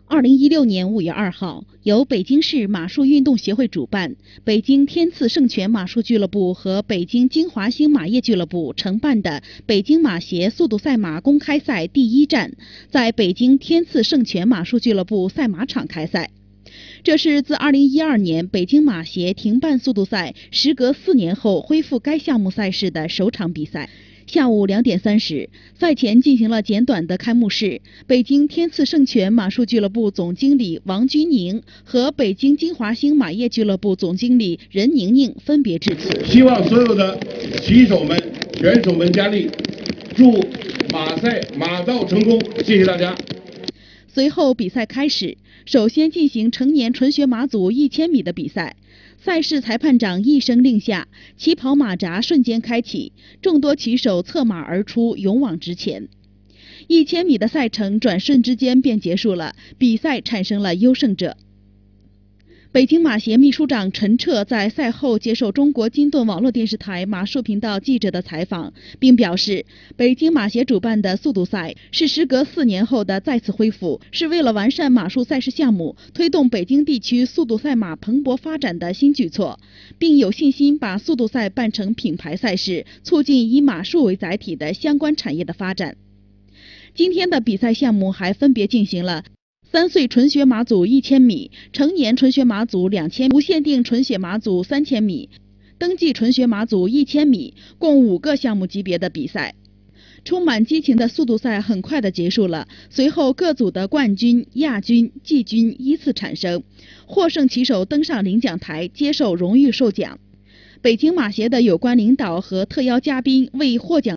2016年5月2号，由北京市马术运动协会主办，北京天赐圣泉马术俱乐部和北京京华兴马业俱乐部承办的北京马协速度赛马公开赛第一站，在北京天赐圣泉马术俱乐部赛马场开赛。这是自2012年北京马协停办速度赛，时隔4年后恢复该项目赛事的首场比赛。下午2点30，赛前进行了简短的开幕式。北京天赐圣泉马术俱乐部总经理王军宁和北京京华兴马业俱乐部总经理任宁宁分别致辞。 希望所有的骑手们、选手们加力，祝马赛马到成功！谢谢大家。 随后比赛开始，首先进行成年纯血马组1000米的比赛。赛事裁判长一声令下，起跑马闸瞬间开启，众多骑手策马而出，勇往直前。1000米的赛程转瞬之间便结束了，比赛产生了优胜者。北京马协秘书长陈澈在赛后接受中国金盾网络电视台马术频道记者的采访，并表示，北京马协主办的速度赛是时隔4年后的再次恢复，是为了完善马术赛事项目，推动北京地区速度赛马蓬勃发展的新举措，并有信心把速度赛办成品牌赛事，促进以马术为载体的相关产业的发展。今天的比赛项目还分别进行了3岁纯血马组1000米、成年纯血马组2000、无限定纯血马组3000米、登记纯血马组1000米，共5个项目级别的比赛。充满激情的速度赛很快的结束了，随后各组的冠军、亚军、季军依次产生，获胜骑手登上领奖台接受荣誉授奖。北京马协的有关领导和特邀嘉宾为获奖